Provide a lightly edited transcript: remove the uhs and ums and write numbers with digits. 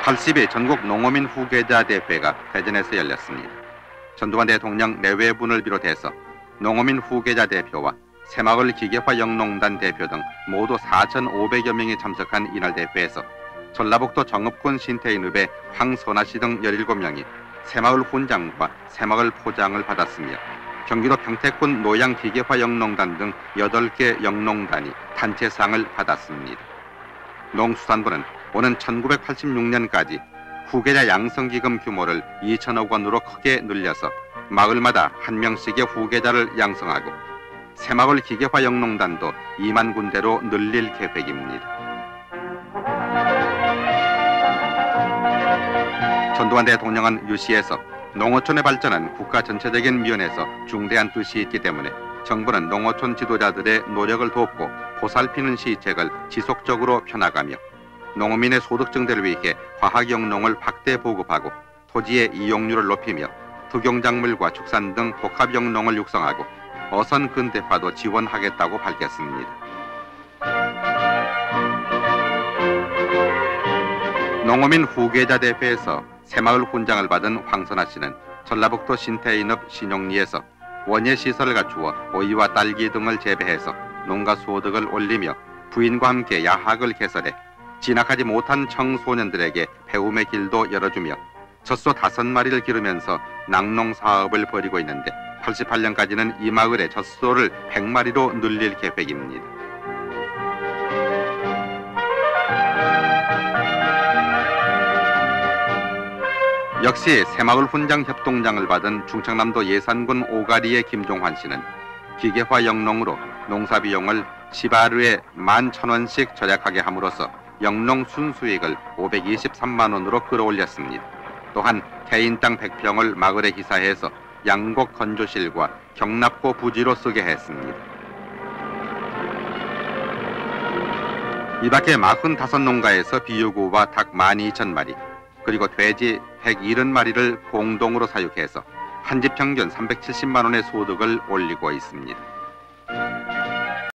제80회 전국 농어민 후계자 대회가 대전에서 열렸습니다. 전두환 대통령 내외분을 비롯해서 농어민 후계자 대표와 새마을 기계화 영농단 대표 등 모두 4,500여 명이 참석한 이날 대회에서 전라북도 정읍군 신태인읍의 황선아 씨 등 17명이 새마을 훈장과 새마을 포장을 받았으며 경기도 평택군 노양 기계화 영농단 등 8개 영농단이 단체상을 받았습니다. 농수산부는 오는 1986년까지 후계자 양성기금 규모를 2천억 원으로 크게 늘려서 마을마다 한 명씩의 후계자를 양성하고 새마을 기계화 영농단도 2만 군데로 늘릴 계획입니다. 전두환 대통령은 유시에서 농어촌의 발전은 국가 전체적인 면에서 중대한 뜻이 있기 때문에 정부는 농어촌 지도자들의 노력을 돕고 보살피는 시책을 지속적으로 펴나가며 농어민의 소득 증대를 위해 화학영농을 확대 보급하고 토지의 이용률을 높이며 특용작물과 축산 등 복합영농을 육성하고 어선 근대화도 지원하겠다고 밝혔습니다. 농어민 후계자 대회에서 새마을 훈장을 받은 황선아 씨는 전라북도 신태인읍 신용리에서 원예시설을 갖추어 오이와 딸기 등을 재배해서 농가 소득을 올리며 부인과 함께 야학을 개설해 진학하지 못한 청소년들에게 배움의 길도 열어주며 젖소 5마리를 기르면서 낙농 사업을 벌이고 있는데 88년까지는 이 마을의 젖소를 100마리로 늘릴 계획입니다. 역시 새마을 훈장 협동장을 받은 충청남도 예산군 오가리의 김종환 씨는 기계화 영농으로 농사비용을 시바르에 11,000원씩 절약하게 함으로써 영농 순수익을 523만 원으로 끌어올렸습니다. 또한 개인 땅 100평을 마을에 기사해서 양곡 건조실과 경납고 부지로 쓰게 했습니다. 이 밖에 45농가에서 비유구와 닭 12,000마리 그리고 돼지 170마리를 공동으로 사육해서 한 집 평균 370만 원의 소득을 올리고 있습니다.